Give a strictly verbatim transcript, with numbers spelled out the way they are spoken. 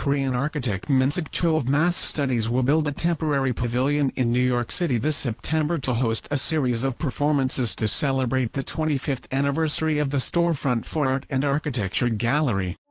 Korean architect Minsuk Cho of Mass Studies will build a temporary pavilion in New York City this September to host a series of performances to celebrate the twenty-fifth anniversary of the Storefront for Art and Architecture Gallery.